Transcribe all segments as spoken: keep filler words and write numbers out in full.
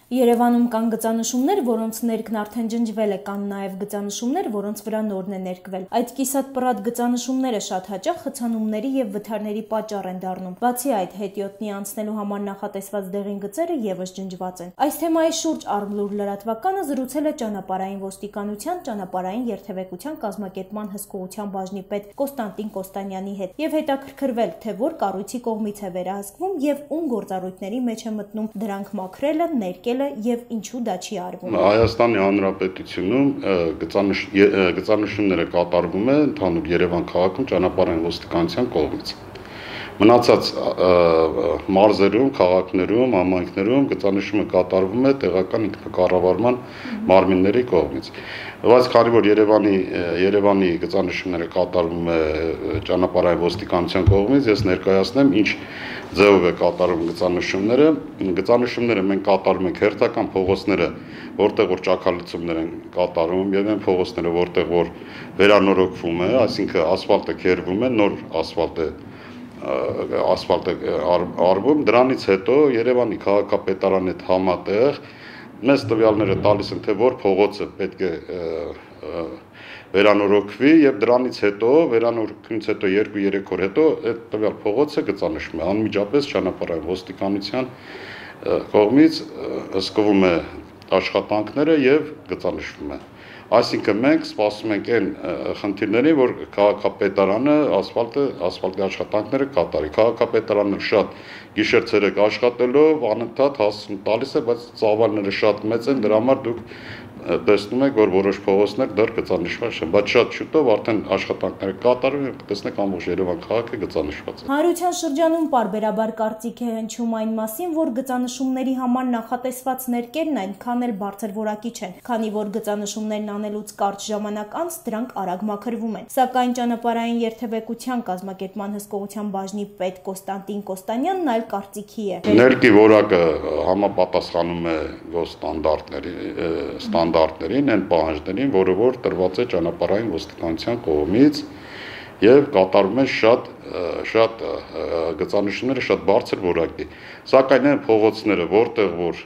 Երևանում կան գծանշումներ, որոնց ներքն արդեն ջնջվել է, կան նաև գծանշումներ, որոնց վրա նորն է ներկվել։ Այդ կիսատ-պռատ գծանշումները շատ հաճախ խցանումների եւ վթարների պատճառ են դառնում։ Բացի այդ, հետիոտնի անցնելու համար նախատեսված դեղին գծերը եւս ջնջված են։ Այս թեմայի շուրջ Արմլուր լրատվականը զրուցել է ճանապարհային ոստիկանության ճանապարհային երթևեկության կազմակերպման հսկողության բաժնի պետ Կոստանտին Կոստանյանի հետ եւ հետաքրքրվել, թե որ կառույցի կողմից է վերահսկվում եւ ում գործառույթների մեջ է մտնում դրանք մաքրելը, ներկելը եւ ինչու դա չի արվում։ Հայաստանի Հանրապետությունում գծանշումները կատարվում է ընդհանուր Երևան քաղաքում ճանապարհային ոստիկանության կողմից։ Մնացած մարզերում, քաղաքներում, համայնքներում գծանշումը կատարվում է տեղական ինքնակառավարման մարմինների կողմից։ Բայց քանի որ Երևանի Երևանի գծանշումները կատարվում է ճանապարհային ոստիկանության կողմից, ես ներկայացնեմ ինչ ձևով է կատարվում գծանշումները։ Գծանշումները մենք կատարում ենք հերթական փողոցները, որտեղ որ ճաքալեցումներ են կատարում, եւ այն փողոցները, որտեղ որ վերանորոգվում է, այսինքն ասֆալտը քերվում է, նոր ասֆալտ է ասֆալտ է արվում, դրանից հետո Երևանի քաղաքապետարանի հետ համատեղ մեզ տվյալները տալիս են, թե որ փողոցը պետք է վերանորոգվի եւ դրանից հետո վերանորոգումից հետո երկու-երեք օր հետո այդ տվյալ փողոցը գծանշվում է անմիջապես ճանապարհային ոստիկանության կողմից հսկվում է աշխատանքները եւ գծանշվում է։ Այսինքն մենք սպասում ենք այն խնդիրներին, որ քաղաքապետարանը ասֆալտը, ասֆալտի աշխատանքները կատարի։ Քաղաքապետարանը շատ գիշեր-ցերեկ աշխատելով անընդհատ հասցնում տալիս է, բայց ծավալները շատ մեծ են, դրա համար դուք տեսնում եք, որ որոշ փողոցներ դեռ գծանշված չեն, բայց շատ շուտով արդեն աշխատանքները կատարվում են, տեսնեք ամբողջ Երևան քաղաքը գծանշված է։ Հանրության շրջանում պարբերաբար կարծիք է հնչում այն մասին, որ գծանշումների համար նախատեսված ներկերն այնքան էլ բարձր որակի չեն, քանի որ գծանշումներն անելուց կարճ ժամանակ անց դրանք արագ մաքրվում են։ Սակայն ճանապարհային երթևեկության կազմակերպման հսկողության բաժնի պետ Կոստանտին Կոստանյանն այլ կարծիքի է։ Ներկի որակը համապատասխանում է գոստանդարտների ստանդարտներին, այն պահանջներին, որը որ տրված է ճանապարհային ոստիկանության կողմից եւ կատարվում են շատ շատ գծանշումները շատ բարձր որակի։ Սակայն այն փողոցները, որտեղ որ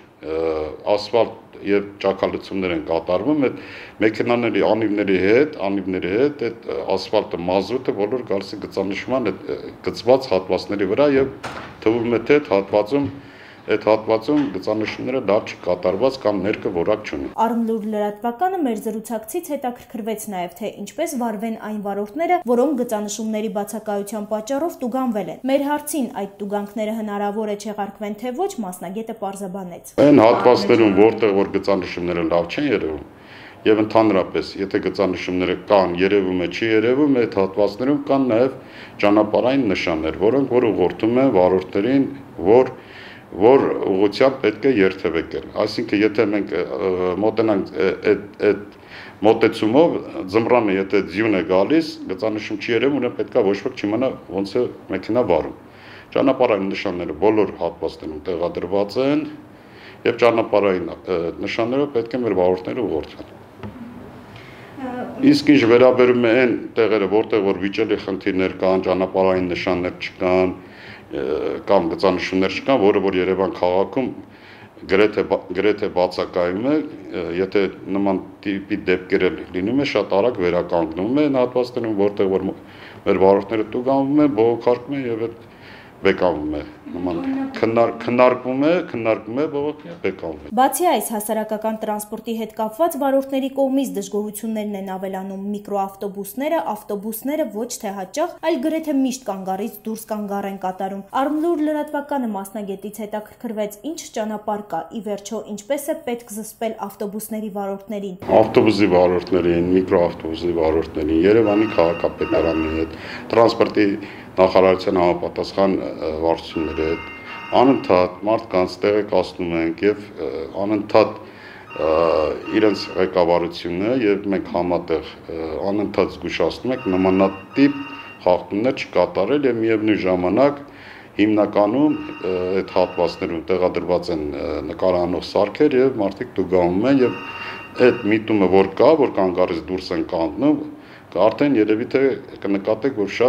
ասֆալտ եւ ճաքալեցումներ են կատարվում, այդ մեքենաների անիվների հետ, անիվների հետ այդ ասֆալտը, մազութը բոլոր գալիս է գծանշման այդ գծված հատվածների վրա եւ թվում է թե հատվածում այդ հատվածում գծանշումները լավ չկատարված կամ ներկը որակ չունի։ Արմլուր լրատվականը մեր զրուցակցից հետաքրքրվեց նաև, թե ինչպես վարվեն այն վարորդները, որոնք գծանշումների բացակայության պատճառով տուգանվել են։ Մեր հարցին այդ տուգանքները հնարավոր է չեղարկվեն թե ոչ, մասնագետը պարզաբանեց։ Այն հատվածներում, որտեղ որ գծանշումները լավ չեն երևում, եւ ընդհանրապես, եթե գծանշումները կան, երևում է, չի երևում, այդ հատվածներում կան նաև ճանապարհային նշաններ, որոնք որ ուղղորդում են վարորդներին, որ որ ուղղությամբ պետք է երթևեկել։ Այսինքն, եթե մենք մոտենանք այդ այդ մոտեցումով, ձմռանը եթե ձյուն է գալիս, գծանշում չի երևում, ուրեմն պետք է ոչ ոք չիմանա ոնց է մեքենա վարում։ Ճանապարհային նշանները բոլոր հատվածներում տեղադրված են եւ ճանապարհային նշանները պետք է մեր վարորդները ուղղորդեն։ Իսկ ինչ վերաբերում է այն տեղերը, որտեղ որ վիճելի խնդիրներ կան, ճանապարհային նշաններ չկան, կամ գծանշումներ չկան, որը որ Երևան քաղաքում գրեթե գրեթե բացակայում է, եթե նման տիպի դեպքեր լինում է, շատ արագ վերականգնում է այն հատվածներում, որտեղ որ մեր վարորդները տուգանվում են, բողոքարկում են եւ այդ բեկանում է, նման քննարկվում է, քննարկվում է, բողոքի բեկանում է։ Բացի այս, հասարակական տրանսպորտի հետ կապված վարորդների կողմից դժգոհություններն են ավելանում միկրոավտոբուսները, ավտոբուսները ոչ թե հաճախ, այլ գրեթե միշտ կանգառից դուրս կանգառ են կատարում։ Արմլուր լրատվականը մասնագետից հետաքրքրվեց, ինչ ճանապարհ կա, ի վերջո ինչպես է պետք զսպել ավտոբուսների վարորդներին։ Ավտոբուսի վարորդներին, միկրոավտոբուսի վարորդներին, Երևանի քաղաքապետարանի հետ, տրանսպորտի նախարարության համապատասխան վարչությունների հետ անընդհատ մարդկանց տեղեկացնում ենք եւ անընդհատ իրենց ղեկավարությունը եւ մենք համատեղ անընդհատ զգուշացնում ենք նմանատիպ խախտումներ չկատարել եւ միևնույն ժամանակ հիմնականում այդ հատվածներում տեղադրված են նկարանող սարքեր եւ մարդիկ տուգանվում են եւ այդ միտումը որ կա, որ կանգառից դուրս են կանգնում, արդեն երևի թե կնկատեք, որ շատ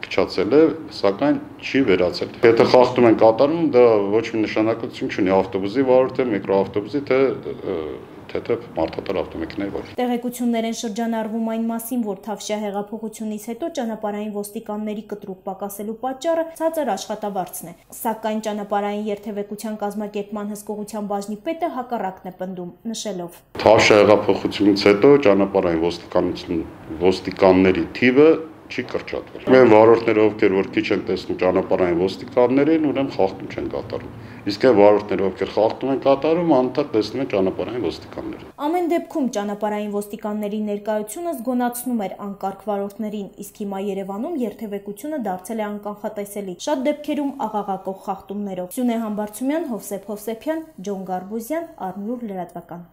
քչացել է, սակայն չի վերացել։ Եթե խախտում են կատարում, դա ոչ մի նշանակություն չունի ավտոբուսի վարորդ է, միկրոավտոբուսի, թե թեթև մարդատար ավտոմեքենայի վարորդ։ Տեղեկություններ են շրջանառվում այն մասին, որ Թավշյա հեղափոխությունից հետո ճանապարհային ոստիկանների կտրուկ պակասելու պատճառը ցածր աշխատավարձն է, սակայն ճանապարհային երթևեկության կազմակերպման հսկողության բաժնի պետը հակառակն է պնդում, նշելով. Թավշյա հեղափոխությունից հետո ճանապարհային ոստիկանություն ոստիկանների թիվը չի կրճատվել։ Մենք վարորդները, ովքեր որ քիչ են տեսնում ճանապարհային ոստիկաններին, ուրեմն խախտում չեն կատարում։ Իսկ այն վարորդները, ովքեր խախտում են կատարում, անընդհատ տեսնում են ճանապարհային ոստիկանները։ Ամեն դեպքում ճանապարհային ոստիկանների ներկայությունը զգոնացնում էր անկարգ վարորդներին, իսկ հիմա Երևանում երթևեկությունը դարձել է անկանխատեսելի, շատ դեպքերում աղաղակող խախտումներով։ Սյունե Համբարձումյան, Հովսեփ Հովսեփյան, Ջոն Գարբուզյան, Արմյուր լրատվական։